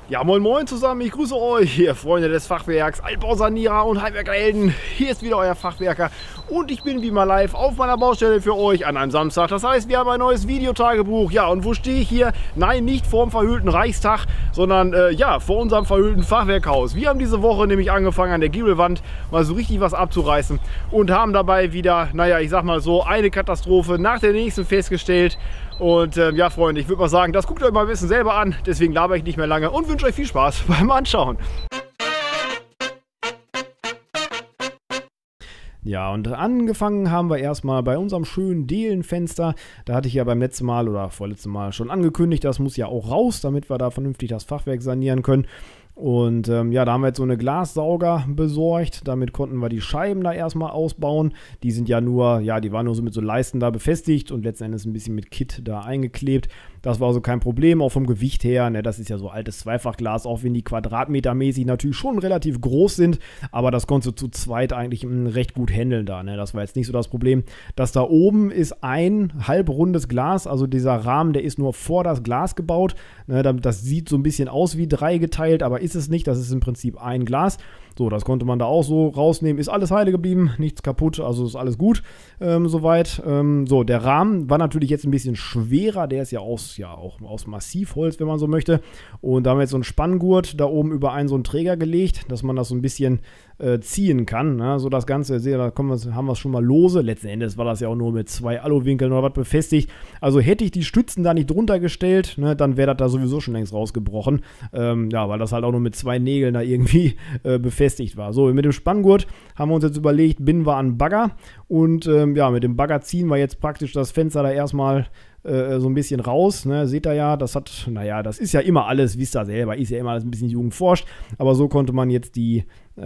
Ja, moin moin zusammen, ich grüße euch, hier Freunde des Fachwerks, Altbausanierer und Heimwerkerhelden. Hier ist wieder euer Fachwerker und ich bin wie mal live auf meiner Baustelle für euch an einem Samstag. Das heißt, wir haben ein neues Videotagebuch. Ja, und wo stehe ich hier? Nein, nicht vor dem verhüllten Reichstag, sondern ja, vor unserem verhüllten Fachwerkhaus. Wir haben diese Woche nämlich angefangen, an der Giebelwand mal so richtig was abzureißen und haben dabei wieder, naja, ich sag mal so, eine Katastrophe nach der nächsten festgestellt. Und ja, Freunde, ich würde mal sagen, das guckt euch mal ein bisschen selber an. Deswegen laber ich nicht mehr lange und wünsche euch viel Spaß beim Anschauen. Ja, und angefangen haben wir erstmal bei unserem schönen Dielenfenster. Da hatte ich ja beim letzten Mal oder vorletzten Mal schon angekündigt, das muss ja auch raus, damit wir da vernünftig das Fachwerk sanieren können. Und ja, da haben wir jetzt so eine Glassauger besorgt. Damit konnten wir die Scheiben da erstmal ausbauen. Die sind ja nur, ja, die waren nur so mit so Leisten da befestigt und letzten Endes ein bisschen mit Kit da eingeklebt. Das war also kein Problem, auch vom Gewicht her. Ne, das ist ja so altes Zweifachglas, auch wenn die quadratmetermäßig natürlich schon relativ groß sind. Aber das konntest du zu zweit eigentlich recht gut handeln da. Ne? Das war jetzt nicht so das Problem. Das da oben ist ein halbrundes Glas. Also dieser Rahmen, der ist nur vor das Glas gebaut. Ne, das sieht so ein bisschen aus wie dreigeteilt, aber ist es nicht. Das ist im Prinzip ein Glas. So, das konnte man da auch so rausnehmen. Ist alles heile geblieben, nichts kaputt, also ist alles gut soweit. So, der Rahmen war natürlich jetzt ein bisschen schwerer. Der ist ja auch aus Massivholz, wenn man so möchte. Und da haben wir jetzt so einen Spanngurt da oben über einen so einen Träger gelegt, dass man das so ein bisschen ziehen kann. Ne? So das Ganze, seht ihr, da haben wir es schon mal lose. Letzten Endes war das ja auch nur mit 2 Aluwinkeln oder was befestigt. Also hätte ich die Stützen da nicht drunter gestellt, ne, dann wäre das da sowieso schon längst rausgebrochen. Ja, weil das halt auch nur mit 2 Nägeln da irgendwie befestigt war. So, mit dem Spanngurt haben wir uns jetzt überlegt, binden wir an Bagger und ja, mit dem Bagger ziehen wir jetzt praktisch das Fenster da erstmal so ein bisschen raus, ne? Seht ihr ja, das hat, naja, das ist ja immer alles, wisst ihr selber, ist ja immer alles ein bisschen jugendforscht, aber so konnte man jetzt die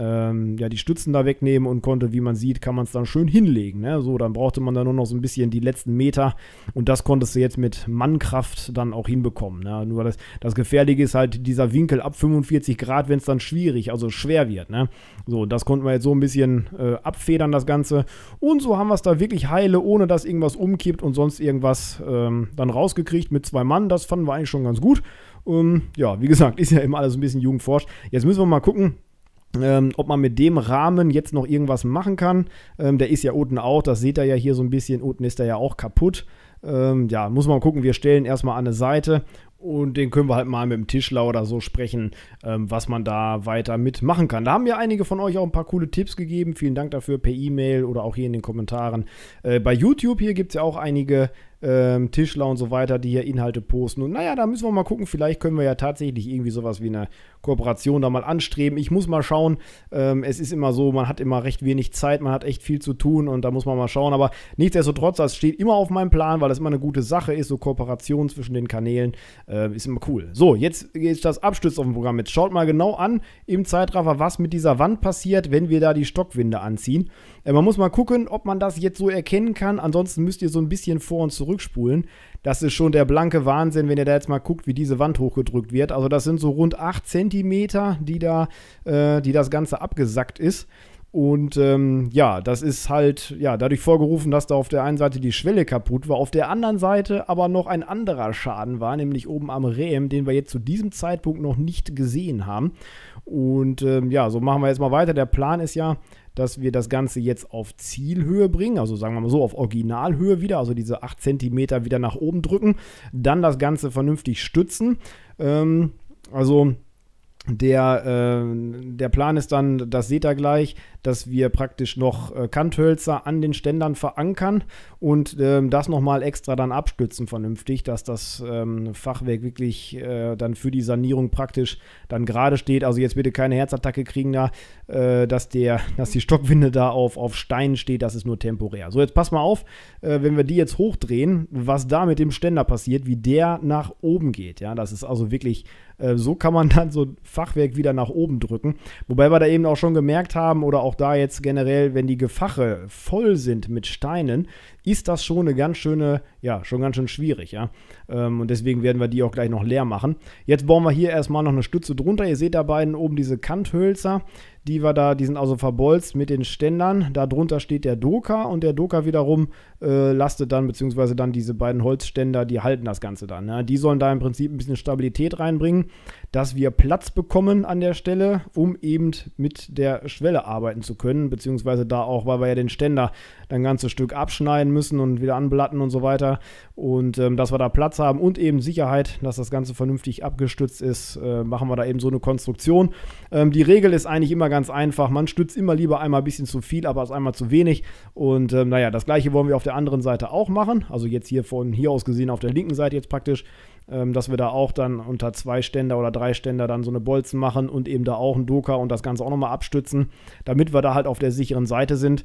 Stützen da wegnehmen und konnte, wie man sieht, kann man es dann schön hinlegen, ne? So, dann brauchte man dann nur noch so ein bisschen die letzten Meter und das konntest du jetzt mit Mannkraft dann auch hinbekommen, ne? Nur das Gefährliche ist halt dieser Winkel ab 45 Grad, wenn es dann schwierig, also schwer wird, ne? So, das konnten wir jetzt so ein bisschen abfedern, das Ganze, und so haben wir es da wirklich heile, ohne dass irgendwas umkippt und sonst irgendwas dann rausgekriegt mit 2 Mann. Das fanden wir eigentlich schon ganz gut. Ja, wie gesagt, ist ja immer alles ein bisschen jugendforscht. Jetzt müssen wir mal gucken, ob man mit dem Rahmen jetzt noch irgendwas machen kann. Der ist ja unten auch, das seht ihr ja hier so ein bisschen, unten ist der ja auch kaputt. Ja, muss man mal gucken, wir stellen erstmal an eine Seite und den können wir halt mal mit dem Tischler oder so sprechen, was man da weiter mitmachen kann. Da haben mir einige von euch auch ein paar coole Tipps gegeben. Vielen Dank dafür per E-Mail oder auch hier in den Kommentaren. Bei YouTube hier gibt es ja auch einige Tischler und so weiter, die hier Inhalte posten. Und naja, da müssen wir mal gucken, vielleicht können wir ja tatsächlich irgendwie sowas wie eine Kooperation da mal anstreben. Ich muss mal schauen, es ist immer so, man hat immer recht wenig Zeit, man hat echt viel zu tun und da muss man mal schauen. Aber nichtsdestotrotz, das steht immer auf meinem Plan, weil das immer eine gute Sache ist, so Kooperation zwischen den Kanälen, ist immer cool. So, jetzt ist das Abstütz auf dem Programm. Jetzt schaut mal genau an im Zeitraffer, was mit dieser Wand passiert, wenn wir da die Stockwinde anziehen. Man muss mal gucken, ob man das jetzt so erkennen kann. Ansonsten müsst ihr so ein bisschen vor und zurückspulen. Das ist schon der blanke Wahnsinn, wenn ihr da jetzt mal guckt, wie diese Wand hochgedrückt wird. Also das sind so rund 8 Zentimeter, die das Ganze abgesackt ist. Und ja, das ist halt ja dadurch vorgerufen, dass da auf der einen Seite die Schwelle kaputt war, auf der anderen Seite aber noch ein anderer Schaden war, nämlich oben am Rehm, den wir jetzt zu diesem Zeitpunkt noch nicht gesehen haben. Und ja, so machen wir jetzt mal weiter. Der Plan ist ja, dass wir das Ganze jetzt auf Zielhöhe bringen, also sagen wir mal so auf Originalhöhe wieder, also diese 8 Zentimeter wieder nach oben drücken, dann das Ganze vernünftig stützen. Also der Plan ist dann, das seht ihr gleich, dass wir praktisch noch Kanthölzer an den Ständern verankern und das nochmal extra dann abstützen vernünftig, dass das Fachwerk wirklich dann für die Sanierung praktisch dann gerade steht. Also jetzt bitte keine Herzattacke kriegen da, dass die Stockwinde da auf Steinen steht, das ist nur temporär. So, jetzt pass mal auf, wenn wir die jetzt hochdrehen, was da mit dem Ständer passiert, wie der nach oben geht. Ja, das ist also wirklich, so kann man dann so Fachwerk wieder nach oben drücken. Wobei wir da eben auch schon gemerkt haben, oder auch da jetzt generell, wenn die Gefache voll sind mit Steinen, ist das schon eine ganz schöne, ja, schon ganz schön schwierig, ja. Und deswegen werden wir die auch gleich noch leer machen. Jetzt bauen wir hier erstmal noch eine Stütze drunter. Ihr seht da beiden oben diese Kanthölzer, die sind also verbolzt mit den Ständern. Da drunter steht der Doka und der Doka wiederum lastet dann, beziehungsweise dann diese beiden Holzständer, die halten das Ganze dann. Ja. Die sollen da im Prinzip ein bisschen Stabilität reinbringen, dass wir Platz bekommen an der Stelle, um eben mit der Schwelle arbeiten zu können, beziehungsweise da auch, weil wir ja den Ständer ein ganzes Stück abschneiden müssen und wieder anblatten und so weiter. Und dass wir da Platz haben und eben Sicherheit, dass das Ganze vernünftig abgestützt ist, machen wir da eben so eine Konstruktion. Die Regel ist eigentlich immer ganz einfach. Man stützt immer lieber einmal ein bisschen zu viel, aber als einmal zu wenig. Und naja, das gleiche wollen wir auf der anderen Seite auch machen. Also jetzt hier von hier aus gesehen auf der linken Seite jetzt praktisch, dass wir da auch dann unter 2 Ständer oder 3 Ständer dann so eine Bolzen machen und eben da auch einen Doka und das Ganze auch nochmal abstützen, damit wir da halt auf der sicheren Seite sind.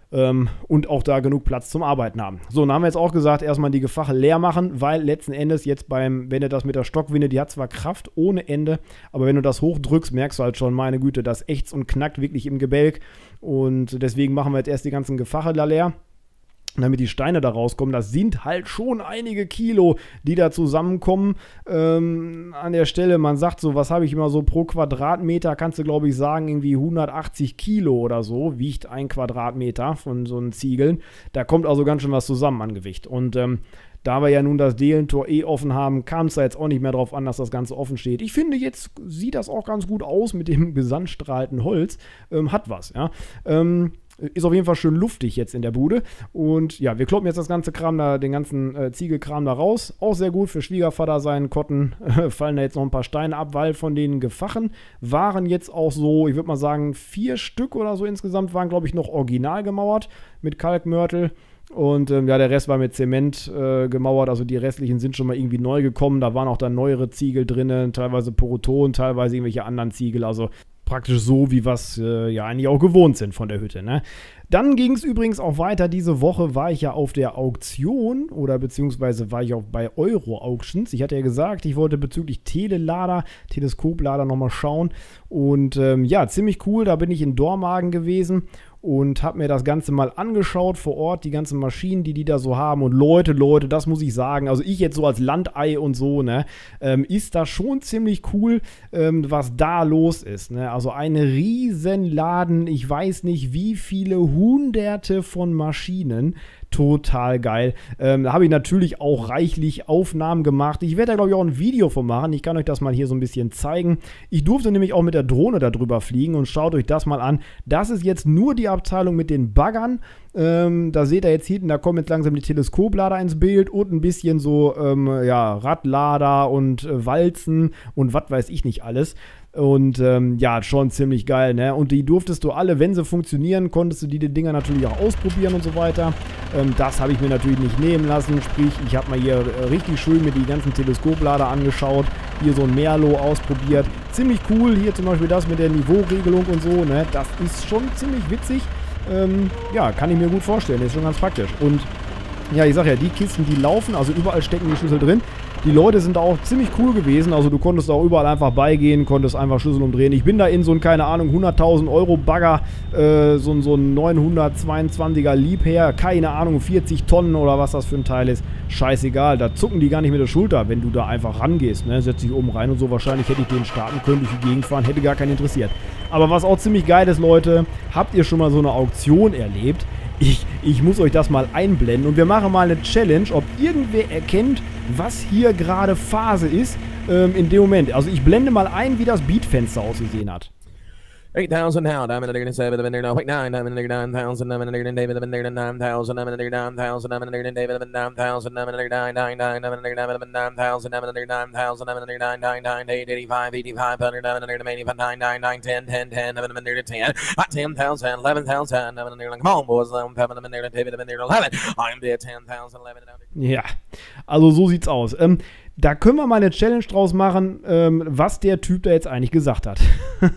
Und auch da genug Platz zum Arbeiten haben. So, dann haben wir jetzt auch gesagt, erstmal die Gefache leer machen, weil letzten Endes jetzt wenn du das mit der Stockwinde, die hat zwar Kraft ohne Ende, aber wenn du das hochdrückst, merkst du halt schon, meine Güte, das ächzt und knackt wirklich im Gebälk und deswegen machen wir jetzt erst die ganzen Gefache da leer. Damit die Steine da rauskommen, das sind halt schon einige Kilo, die da zusammenkommen an der Stelle. Man sagt so, was habe ich immer so pro Quadratmeter, kannst du glaube ich sagen, irgendwie 180 Kilo oder so, wiegt ein Quadratmeter von so einen Ziegeln. Da kommt also ganz schön was zusammen an Gewicht. Und da wir ja nun das Delentor offen haben, kam es da jetzt auch nicht mehr drauf an, dass das Ganze offen steht. Ich finde, jetzt sieht das auch ganz gut aus mit dem gesandstrahlten Holz. Hat was, ja. Ist auf jeden Fall schön luftig jetzt in der Bude. Und ja, wir kloppen jetzt das ganze Kram da, den ganzen Ziegelkram da raus. Auch sehr gut für Schwiegervater seinen Kotten. Fallen da jetzt noch ein paar Steine ab, weil von den Gefachen waren jetzt auch so, ich würde mal sagen, 4 Stück oder so insgesamt waren, glaube ich, noch original gemauert mit Kalkmörtel. Und ja, der Rest war mit Zement gemauert, also die restlichen sind schon mal irgendwie neu gekommen. Da waren auch dann neuere Ziegel drin, teilweise Poroton, teilweise irgendwelche anderen Ziegel, also praktisch so, wie wir es ja eigentlich auch gewohnt sind von der Hütte, ne? Dann ging es übrigens auch weiter. Diese Woche war ich ja auf der Auktion oder beziehungsweise war ich auch bei Euro Auctions. Ich hatte ja gesagt, ich wollte bezüglich Teleskoplader nochmal schauen. Und ja, ziemlich cool. Da bin ich in Dormagen gewesen und habe mir das Ganze mal angeschaut vor Ort, die ganzen Maschinen, die da so haben. Und Leute, das muss ich sagen, also ich jetzt so als Landei und so, ne, ist das schon ziemlich cool, was da los ist, ne? Also ein Riesenladen, ich weiß nicht, wie viele Hunderte von Maschinen. Total geil. Da habe ich natürlich auch reichlich Aufnahmen gemacht. Ich werde da, glaube ich, auch ein Video von machen. Ich kann euch das mal hier so ein bisschen zeigen. Ich durfte nämlich auch mit der Drohne da drüber fliegen und schaut euch das mal an. Das ist jetzt nur die Abteilung mit den Baggern. Da seht ihr jetzt hinten, da kommen jetzt langsam die Teleskoplader ins Bild und ein bisschen so, ja, Radlader und Walzen und was weiß ich nicht alles. Und ja, schon ziemlich geil, ne? Und die durftest du alle, wenn sie funktionieren, konntest du die Dinger natürlich auch ausprobieren und so weiter. Das habe ich mir natürlich nicht nehmen lassen. Sprich, ich habe mal hier richtig schön mir die ganzen Teleskoplader angeschaut. Hier so ein Merlo ausprobiert. Ziemlich cool. Hier zum Beispiel das mit der Niveauregelung und so, ne? Das ist schon ziemlich witzig. Ja, kann ich mir gut vorstellen. Ist schon ganz praktisch. Und ja, ich sag ja, die Kisten, die laufen, also überall stecken die Schlüssel drin. Die Leute sind da auch ziemlich cool gewesen, also du konntest auch überall einfach beigehen, konntest einfach Schlüssel umdrehen. Ich bin da in so ein, keine Ahnung, 100.000 Euro Bagger, so ein 922er Liebherr, keine Ahnung, 40 Tonnen oder was das für ein Teil ist. Scheißegal, da zucken die gar nicht mit der Schulter, wenn du da einfach rangehst, ne? Setz dich oben rein und so, wahrscheinlich hätte ich den starten können, durch die Gegend fahren, hätte gar keinen interessiert. Aber was auch ziemlich geil ist, Leute, habt ihr schon mal so eine Auktion erlebt? Ich muss euch das mal einblenden und wir machen mal eine Challenge, ob irgendwer erkennt, was hier gerade Phase ist in dem Moment. Also ich blende mal ein, wie das Beatfenster ausgesehen hat. 8,000 now, I'm in the 7, I'm in the 9, I'm in the 9,000, I'm in the David, I'm in the 9,000, I'm in the 9,000, I'm in the David, I'm in the 9,000, I'm in the 9,9, I'm in the 9,000, I'm in the 9,000, I'm in the 9,9, 85, 85, 100, I'm in the 85, 9, 9, 9, 10, 10, 10, I'm in the 10, 10,000, 11,000, I'm in the come on, boys, I'm in the David, I'm in the 11, I'm the 10,000, 11. Ja, also so sieht's aus. Da können wir mal eine Challenge draus machen, was der Typ da jetzt eigentlich gesagt hat.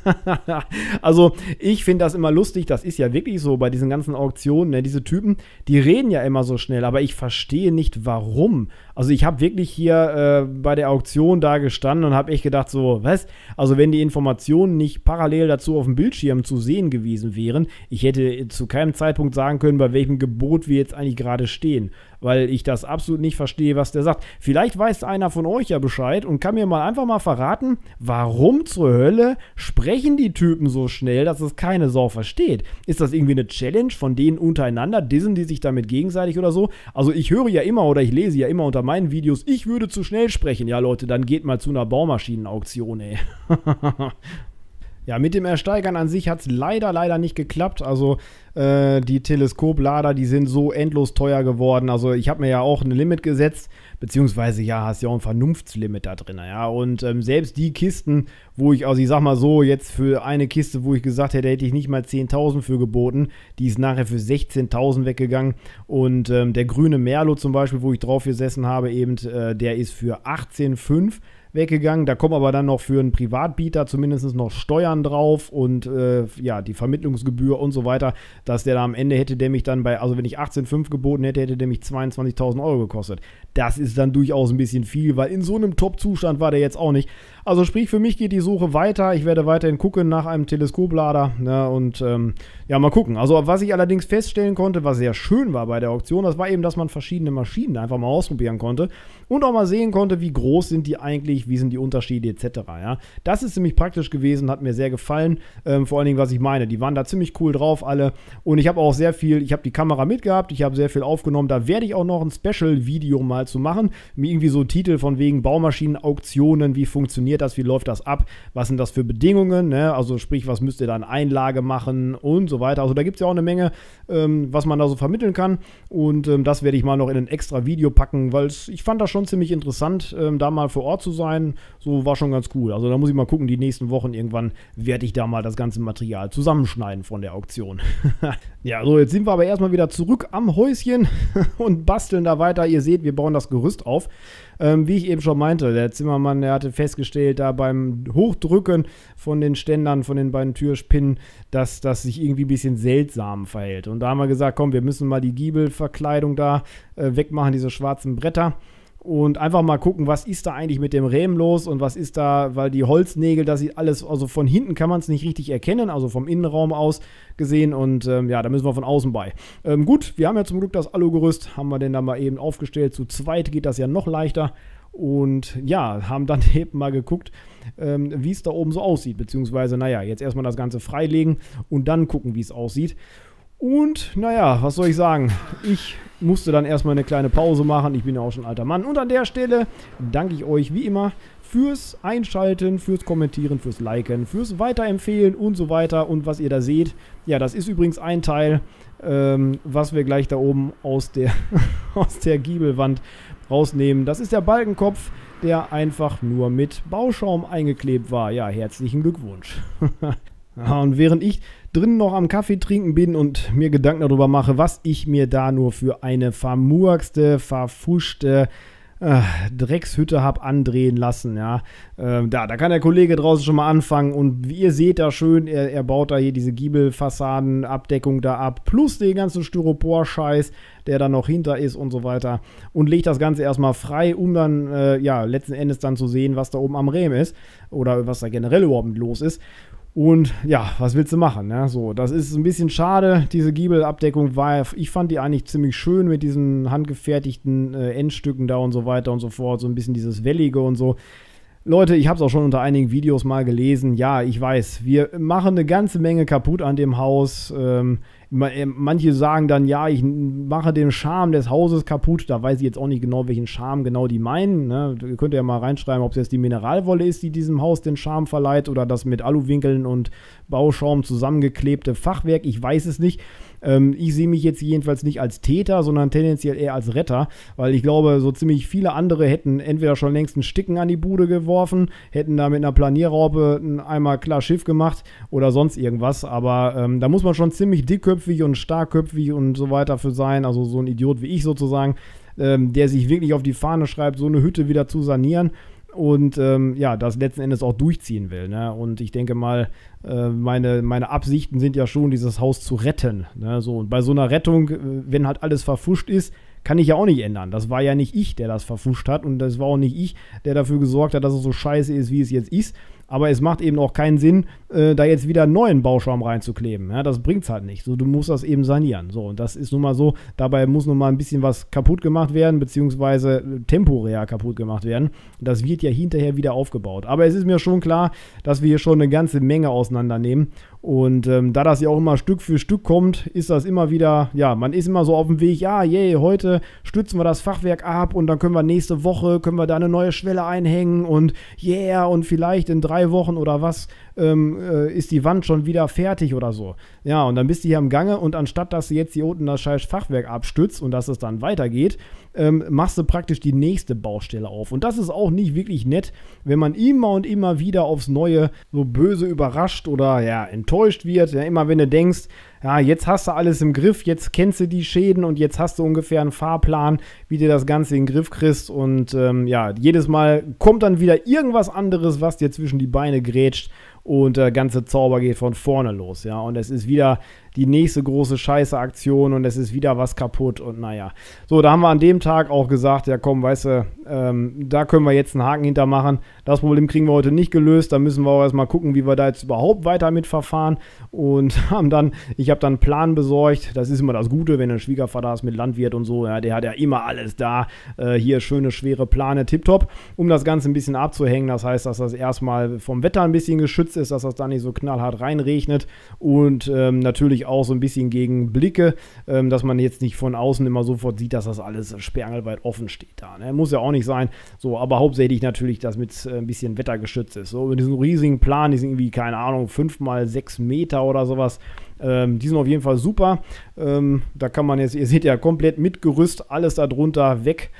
Also ich finde das immer lustig, das ist ja wirklich so bei diesen ganzen Auktionen, ne? Diese Typen, die reden ja immer so schnell, aber ich verstehe nicht warum. Also ich habe wirklich hier bei der Auktion da gestanden und habe echt gedacht so, was? Also wenn die Informationen nicht parallel dazu auf dem Bildschirm zu sehen gewesen wären, ich hätte zu keinem Zeitpunkt sagen können, bei welchem Gebot wir jetzt eigentlich gerade stehen, weil ich das absolut nicht verstehe, was der sagt. Vielleicht weiß einer von euch ja Bescheid und kann mir mal einfach mal verraten, warum zur Hölle sprechen die Typen so schnell, dass es keine Sau versteht. Ist das irgendwie eine Challenge von denen untereinander? Dissen die sich damit gegenseitig oder so? Also ich höre ja immer oder ich lese ja immer unter meinen Videos, ich würde zu schnell sprechen. Ja Leute, dann geht mal zu einer Baumaschinenauktion, ey. Ja, mit dem Ersteigern an sich hat es leider nicht geklappt. Also die Teleskoplader, die sind so endlos teuer geworden. Also ich habe mir ja auch ein Limit gesetzt, beziehungsweise ja, hast ja auch ein Vernunftslimit da drin. Ja, und selbst die Kisten, wo ich, also ich sag mal so, jetzt für eine Kiste, wo ich gesagt hätte, hätte ich nicht mal 10.000 für geboten, die ist nachher für 16.000 weggegangen. Und der grüne Merlo zum Beispiel, wo ich drauf gesessen habe, eben, der ist für 18,5 weggegangen. Da kommen aber dann noch für einen Privatbieter zumindest noch Steuern drauf und ja, die Vermittlungsgebühr und so weiter, dass der da am Ende hätte der mich dann bei, also wenn ich 18,5 geboten hätte, hätte der mich 22.000 Euro gekostet. Das ist dann durchaus ein bisschen viel, weil in so einem Top-Zustand war der jetzt auch nicht. Also sprich, für mich geht die Suche weiter. Ich werde weiterhin gucken nach einem Teleskoplader, ne, und ja, mal gucken. Also was ich allerdings feststellen konnte, was sehr schön war bei der Auktion, das war eben, dass man verschiedene Maschinen einfach mal ausprobieren konnte und auch mal sehen konnte, wie groß sind die eigentlich, wie sind die Unterschiede etc. Ja? Das ist ziemlich praktisch gewesen, hat mir sehr gefallen. Vor allen Dingen, was ich meine, die waren da ziemlich cool drauf alle und ich habe auch sehr viel, ich habe die Kamera mitgehabt, ich habe sehr viel aufgenommen. Da werde ich auch noch ein Special-Video mal zu machen. Mir irgendwie so Titel von wegen Baumaschinen-Auktionen, wie funktioniert das, wie läuft das ab, was sind das für Bedingungen, ne? Also sprich, was müsst ihr da in Einlage machen und so weiter. Also da gibt es ja auch eine Menge, was man da so vermitteln kann und das werde ich mal noch in ein extra Video packen, weil ich fand das schon ziemlich interessant, da mal vor Ort zu sein. So war schon ganz cool. Also da muss ich mal gucken, die nächsten Wochen irgendwann werde ich da mal das ganze Material zusammenschneiden von der Auktion. Ja, so jetzt sind wir aber erstmal wieder zurück am Häuschen und basteln da weiter. Ihr seht, wir bauen das Gerüst auf. Wie ich eben schon meinte, der Zimmermann, der hatte festgestellt, da beim Hochdrücken von den Ständern, von den beiden Türspinnen, dass das sich irgendwie ein bisschen seltsam verhält. Und da haben wir gesagt, komm, wir müssen mal die Giebelverkleidung da wegmachen, diese schwarzen Bretter. Und einfach mal gucken, was ist da eigentlich mit dem Rahmen los und was ist da, weil die Holznägel, das sieht alles, also von hinten kann man es nicht richtig erkennen, also vom Innenraum aus gesehen und ja, da müssen wir von außen bei. Gut, wir haben ja zum Glück das Alugerüst, haben wir denn da mal eben aufgestellt, zu zweit geht das ja noch leichter und ja, haben dann eben mal geguckt, wie es da oben so aussieht, beziehungsweise, naja, jetzt erstmal das Ganze freilegen und dann gucken, wie es aussieht. Und naja, was soll ich sagen? Ich musste dann erstmal eine kleine Pause machen. Ich bin ja auch schon ein alter Mann. Und an der Stelle danke ich euch wie immer fürs Einschalten, fürs Kommentieren, fürs Liken, fürs Weiterempfehlen und so weiter. Und was ihr da seht, ja, das ist übrigens ein Teil, was wir gleich da oben aus der, aus der Giebelwand rausnehmen. Das ist der Balkenkopf, der einfach nur mit Bauschaum eingeklebt war. Ja, herzlichen Glückwunsch. Ja, und während ich drinnen noch am Kaffee trinken bin und mir Gedanken darüber mache, was ich mir da nur für eine vermurkste, verfuschte Dreckshütte habe andrehen lassen, ja. Da kann der Kollege draußen schon mal anfangen und wie ihr seht da schön, er baut da hier diese Giebelfassadenabdeckung da ab, plus den ganzen Styropor-Scheiß, der da noch hinter ist und so weiter und legt das Ganze erstmal frei, um dann, ja, letzten Endes dann zu sehen, was da oben am Rahmen ist oder was da generell überhaupt los ist. Und ja, was willst du machen? Ne? So, das ist ein bisschen schade. Diese Giebelabdeckung war, ich fand die eigentlich ziemlich schön mit diesen handgefertigten Endstücken da und so weiter und so fort. So ein bisschen dieses Wellige und so. Leute, ich habe es auch schon unter einigen Videos mal gelesen. Ja, ich weiß, wir machen eine ganze Menge kaputt an dem Haus. Manche sagen dann, ja, ich mache den Charme des Hauses kaputt. Da weiß ich jetzt auch nicht genau, welchen Charme genau die meinen. Ne? Ihr könnt ja mal reinschreiben, ob es jetzt die Mineralwolle ist, die diesem Haus den Charme verleiht oder das mit Aluwinkeln und Bauschaum zusammengeklebte Fachwerk. Ich weiß es nicht. Ich sehe mich jetzt jedenfalls nicht als Täter, sondern tendenziell eher als Retter, weil ich glaube, so ziemlich viele andere hätten entweder schon längst einen Sticken an die Bude geworfen, hätten da mit einer Planierraupe einmal klar Schiff gemacht oder sonst irgendwas, aber da muss man schon ziemlich dickköpfig und starkköpfig und so weiter für sein, also so ein Idiot wie ich sozusagen, der sich wirklich auf die Fahne schreibt, so eine Hütte wieder zu sanieren. Und ja, das letzten Endes auch durchziehen will. Ne? Und ich denke mal, meine Absichten sind ja schon, dieses Haus zu retten. Ne? So, und bei so einer Rettung, wenn halt alles verfuscht ist, kann ich ja auch nicht ändern. Das war ja nicht ich, der das verfuscht hat und das war auch nicht ich, der dafür gesorgt hat, dass es so scheiße ist, wie es jetzt ist. Aber es macht eben auch keinen Sinn, da jetzt wieder einen neuen Bauschaum reinzukleben. Ja, das bringt's halt nicht. So, du musst das eben sanieren. So, und das ist nun mal so. Dabei muss nun mal ein bisschen was kaputt gemacht werden, beziehungsweise temporär kaputt gemacht werden. Das wird ja hinterher wieder aufgebaut. Aber es ist mir schon klar, dass wir hier schon eine ganze Menge auseinandernehmen. Und da das ja auch immer Stück für Stück kommt, ist das immer wieder, ja, man ist immer so auf dem Weg, ja, heute stützen wir das Fachwerk ab und dann können wir nächste Woche, können wir da eine neue Schwelle einhängen und und vielleicht in 3 Wochen oder was ist die Wand schon wieder fertig oder so. Ja, und dann bist du hier am Gange und anstatt, dass du jetzt hier unten das scheiß Fachwerk abstützt und dass es dann weitergeht, machst du praktisch die nächste Baustelle auf. Und das ist auch nicht wirklich nett, wenn man immer und immer wieder aufs Neue so böse überrascht oder ja, enttäuscht wird. Ja, immer wenn du denkst, ja, jetzt hast du alles im Griff, jetzt kennst du die Schäden und jetzt hast du ungefähr einen Fahrplan, wie du das Ganze in den Griff kriegst. Und ja, jedes Mal kommt dann wieder irgendwas anderes, was dir zwischen die Beine grätscht. Und der ganze Zauber geht von vorne los, ja. Und es ist wieder die nächste große Scheiße-Aktion und es ist wieder was kaputt und naja. So, da haben wir an dem Tag auch gesagt, ja komm, weißt du, da können wir jetzt einen Haken hintermachen. Das Problem kriegen wir heute nicht gelöst, da müssen wir auch erstmal gucken, wie wir da jetzt überhaupt weiter mit verfahren. Und ich habe dann einen Plan besorgt. Das ist immer das Gute, wenn du einen Schwiegervater hast mit Landwirt und so, ja, der hat ja immer alles da. Hier schöne, schwere Plane, tipptopp, um das Ganze ein bisschen abzuhängen. Das heißt, dass das erstmal vom Wetter ein bisschen geschützt ist, dass das da nicht so knallhart reinregnet und natürlich auch so ein bisschen gegen Blicke, dass man jetzt nicht von außen immer sofort sieht, dass das alles sperrangelweit offen steht da. Ne? Muss ja auch nicht sein. So, aber hauptsächlich natürlich, dass mit ein bisschen Wetter geschützt ist. So, mit diesem riesigen Plan, die sind irgendwie, keine Ahnung, 5 mal 6 Meter oder sowas. Die sind auf jeden Fall super. Da kann man jetzt, ihr seht ja, komplett mit Gerüst, alles da drunter weg.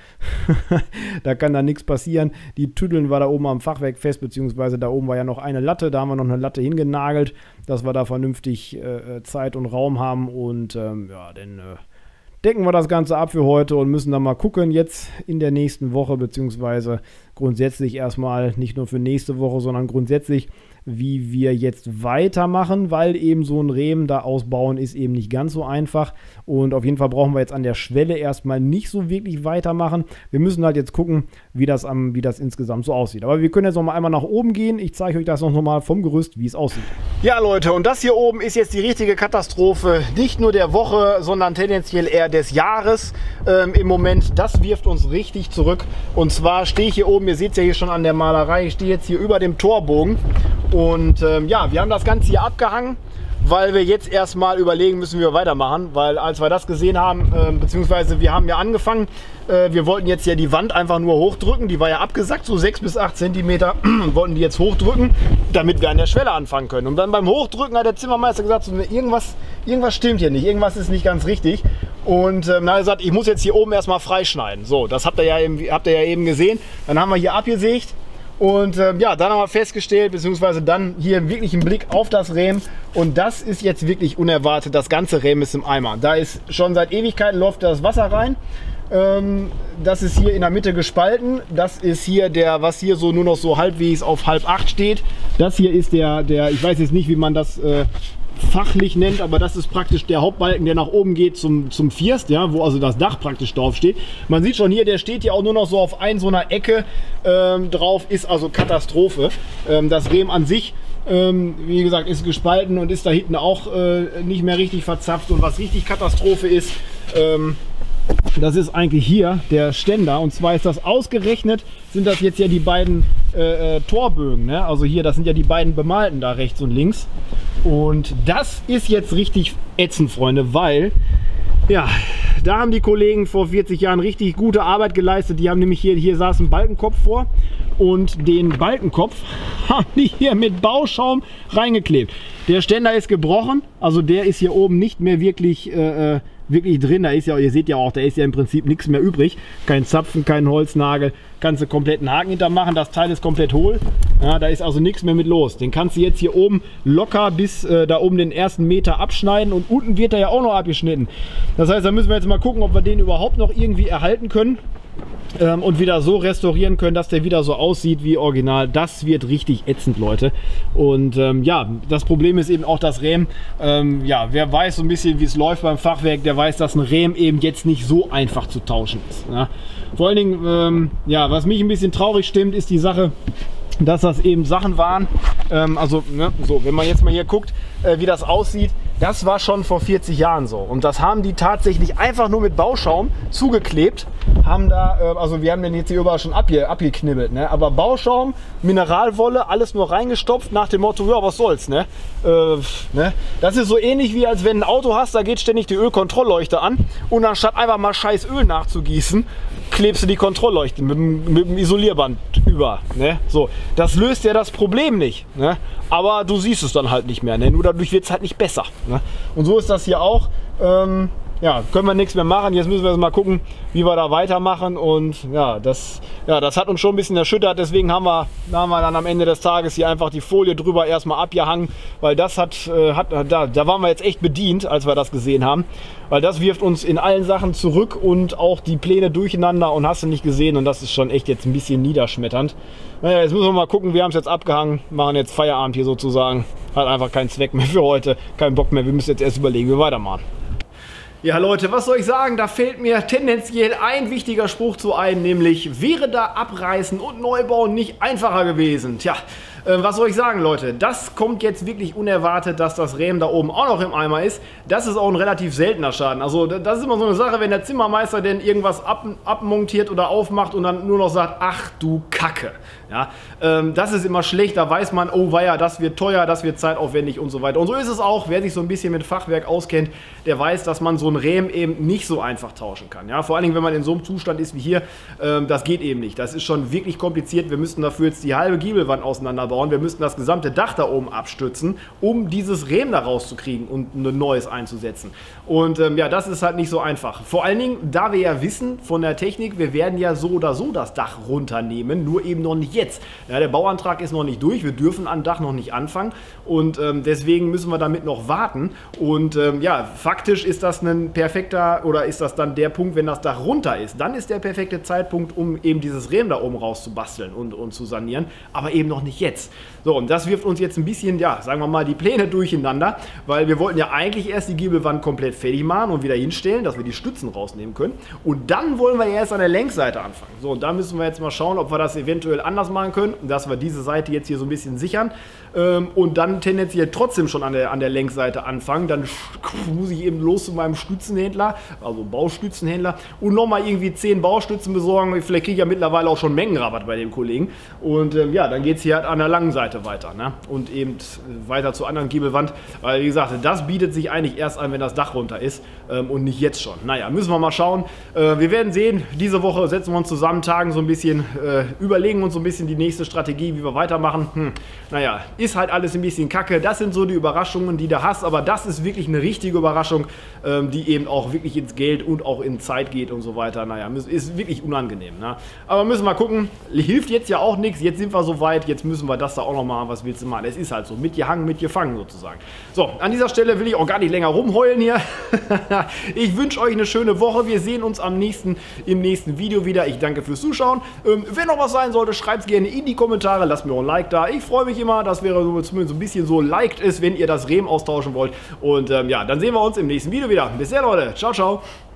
Da kann da nichts passieren. Die Tüdeln war da oben am Fachwerk fest, beziehungsweise da oben war ja noch eine Latte. Da haben wir noch eine Latte hingenagelt, dass wir da vernünftig Zeit und Raum haben. Und ja, dann decken wir das Ganze ab für heute und müssen dann mal gucken jetzt in der nächsten Woche, beziehungsweise grundsätzlich erstmal nicht nur für nächste Woche, sondern grundsätzlich, wie wir jetzt weitermachen, weil eben so ein Rehm da ausbauen ist eben nicht ganz so einfach und auf jeden Fall brauchen wir jetzt an der Schwelle erstmal nicht so wirklich weitermachen. Wir müssen halt jetzt gucken, wie das insgesamt so aussieht. Aber wir können jetzt noch mal einmal nach oben gehen. Ich zeige euch das noch mal vom Gerüst, wie es aussieht. Ja Leute, und das hier oben ist jetzt die richtige Katastrophe, nicht nur der Woche, sondern tendenziell eher des Jahres im Moment. Das wirft uns richtig zurück und zwar stehe ich hier oben, ihr seht es ja hier schon an der Malerei, ich stehe jetzt hier über dem Torbogen. Und ja, wir haben das Ganze hier abgehangen, weil wir jetzt erstmal überlegen müssen, wie wir weitermachen. Weil als wir das gesehen haben, beziehungsweise wir haben ja angefangen, wir wollten jetzt ja die Wand einfach nur hochdrücken. Die war ja abgesackt, so 6 bis 8 Centimeter und wollten die jetzt hochdrücken, damit wir an der Schwelle anfangen können. Und dann beim Hochdrücken hat der Zimmermeister gesagt, so, irgendwas stimmt hier nicht, irgendwas ist nicht ganz richtig. Und dann hat er gesagt, ich muss jetzt hier oben erstmal freischneiden. So, das habt ihr ja eben gesehen. Dann haben wir hier abgesägt. Und ja, dann haben wir festgestellt, beziehungsweise dann hier wirklich einen Blick auf das Rehm. Und das ist jetzt wirklich unerwartet. Das ganze Rehm ist im Eimer. Da ist schon seit Ewigkeiten läuft das Wasser rein. Das ist hier in der Mitte gespalten. Das ist hier was hier so nur noch so halbwegs auf 7:30 steht. Das hier ist der, ich weiß jetzt nicht, wie man das fachlich nennt, aber das ist praktisch der Hauptbalken, der nach oben geht zum First, ja, wo also das Dach praktisch drauf steht. Man sieht schon hier, der steht hier auch nur noch so auf so einer Ecke drauf, ist also Katastrophe. Das Rehm an sich, wie gesagt, ist gespalten und ist da hinten auch nicht mehr richtig verzapft. Und was richtig Katastrophe ist, das ist eigentlich hier der Ständer, und zwar ist das ausgerechnet, sind das jetzt ja die beiden Torbögen, ne? Also hier, das sind ja die beiden bemalten da rechts und links. Und das ist jetzt richtig ätzend, Freunde, weil, ja, da haben die Kollegen vor 40 Jahren richtig gute Arbeit geleistet. Die haben nämlich hier saß ein Balkenkopf vor und den Balkenkopf haben die hier mit Bauschaum reingeklebt. Der Ständer ist gebrochen, also der ist hier oben nicht mehr wirklich drin. Da ist ja, ihr seht ja auch, da ist ja im Prinzip nichts mehr übrig. Kein Zapfen, kein Holznagel, kannst du komplett einen Haken hintermachen. Das Teil ist komplett hohl. Ja, da ist also nichts mehr mit los. Den kannst du jetzt hier oben locker bis da oben den ersten Meter abschneiden und unten wird er ja auch noch abgeschnitten. Das heißt, da müssen wir jetzt mal gucken, ob wir den überhaupt noch irgendwie erhalten können. und wieder so restaurieren können, dass der wieder so aussieht wie original. Das wird richtig ätzend, Leute. Und ja, das Problem ist eben auch das Rähm. Ja, wer weiß so ein bisschen, wie es läuft beim Fachwerk, der weiß, dass ein Rähm eben jetzt nicht so einfach zu tauschen ist. Ne? Vor allen Dingen, ja, was mich ein bisschen traurig stimmt, ist die Sache, dass das eben Sachen waren, also ne, so, wenn man jetzt mal hier guckt, wie das aussieht, das war schon vor 40 Jahren so. Und das haben die tatsächlich einfach nur mit Bauschaum zugeklebt, haben da, also wir haben den jetzt hier überall schon abgeknibbelt, ne? Aber Bauschaum, Mineralwolle, alles nur reingestopft nach dem Motto, ja, was soll's, ne? Ne? Das ist so ähnlich wie, als wenn ein Auto hast, da geht ständig die Ölkontrollleuchte an und anstatt einfach mal scheiß Öl nachzugießen, klebst du die Kontrollleuchte mit dem Isolierband über. Ne? So, das löst ja das Problem nicht. Ne? Aber du siehst es dann halt nicht mehr. Ne? Nur dadurch wird es halt nicht besser. Ne? Und so ist das hier auch. Ja, können wir nichts mehr machen. Jetzt müssen wir mal gucken, wie wir da weitermachen. Und ja, das hat uns schon ein bisschen erschüttert. Deswegen haben wir dann am Ende des Tages hier einfach die Folie drüber erstmal abgehangen. Weil das da waren wir jetzt echt bedient, als wir das gesehen haben. Weil das wirft uns in allen Sachen zurück und auch die Pläne durcheinander und hast du nicht gesehen. Und das ist schon echt jetzt ein bisschen niederschmetternd. Naja, jetzt müssen wir mal gucken. Wir haben es jetzt abgehangen, machen jetzt Feierabend hier sozusagen. Hat einfach keinen Zweck mehr für heute, keinen Bock mehr. Wir müssen jetzt erst überlegen, wie wir weitermachen. Ja, Leute, was soll ich sagen? Da fällt mir tendenziell ein wichtiger Spruch zu ein, nämlich: Wäre da Abreißen und Neubauen nicht einfacher gewesen? Tja, was soll ich sagen, Leute? Das kommt jetzt wirklich unerwartet, dass das Rähm da oben auch noch im Eimer ist. Das ist auch ein relativ seltener Schaden. Also das ist immer so eine Sache, wenn der Zimmermeister denn irgendwas abmontiert oder aufmacht und dann nur noch sagt, ach du Kacke. Ja, das ist immer schlecht, da weiß man, oh weia, das wird teuer, das wird zeitaufwendig und so weiter. Und so ist es auch, wer sich so ein bisschen mit Fachwerk auskennt, der weiß, dass man so einen Rähm eben nicht so einfach tauschen kann. Ja, vor allen Dingen, wenn man in so einem Zustand ist wie hier, das geht eben nicht. Das ist schon wirklich kompliziert. Wir müssten dafür jetzt die halbe Giebelwand auseinanderbauen. Wir müssten das gesamte Dach da oben abstützen, um dieses Rähm da rauszukriegen und ein neues einzusetzen. Und ja, das ist halt nicht so einfach. Vor allen Dingen, da wir ja wissen von der Technik, wir werden ja so oder so das Dach runternehmen, nur eben noch nicht jetzt. Ja, der Bauantrag ist noch nicht durch, wir dürfen am Dach noch nicht anfangen und deswegen müssen wir damit noch warten. Und ja, faktisch ist das ein perfekter, oder ist das dann der Punkt, wenn das Dach runter ist, dann ist der perfekte Zeitpunkt, um eben dieses Rähm da oben rauszubasteln und zu sanieren, aber eben noch nicht jetzt. So, und das wirft uns jetzt ein bisschen, ja, sagen wir mal, die Pläne durcheinander, weil wir wollten ja eigentlich erst die Giebelwand komplett fertig machen und wieder hinstellen, dass wir die Stützen rausnehmen können. Und dann wollen wir erst an der Längsseite anfangen. So, und da müssen wir jetzt mal schauen, ob wir das eventuell anders machen können, dass wir diese Seite jetzt hier so ein bisschen sichern und dann tendenziell trotzdem schon an der Längsseite anfangen. Dann muss ich eben los zu meinem Stützenhändler, also Baustützenhändler, und nochmal irgendwie 10 Baustützen besorgen. Vielleicht kriege ich ja mittlerweile auch schon Mengenrabatt bei dem Kollegen. Und ja, dann geht es hier halt an der langen Seite weiter, ne? Und eben weiter zur anderen Giebelwand. Weil, wie gesagt, das bietet sich eigentlich erst an, wenn das Dach runter ist und nicht jetzt schon. Naja, müssen wir mal schauen. Wir werden sehen, diese Woche setzen wir uns zusammen, tagen so ein bisschen, überlegen uns so ein bisschen die nächste Strategie, wie wir weitermachen. Naja, ist halt alles ein bisschen kacke. Das sind so die Überraschungen, die du hast, aber das ist wirklich eine richtige Überraschung, die eben auch wirklich ins Geld und auch in Zeit geht und so weiter. Naja, ist wirklich unangenehm. Ne? Aber müssen wir mal gucken. Hilft jetzt ja auch nichts. Jetzt sind wir so weit, jetzt müssen wir das da auch noch machen. Was willst du machen? Es ist halt so. Mitgehangen, mitgefangen sozusagen. So, an dieser Stelle will ich auch gar nicht länger rumheulen hier. Ich wünsche euch eine schöne Woche. Wir sehen uns im nächsten Video wieder. Ich danke fürs Zuschauen. Wenn noch was sein sollte, schreibt es gerne in die Kommentare. Lasst mir auch ein Like da. Ich freue mich immer. Das wäre so, zumindest so ein bisschen so, liked es, wenn ihr das Rähm austauschen wollt. Und ja, dann sehen wir uns im nächsten Video wieder. Bis dann, Leute. Ciao, ciao.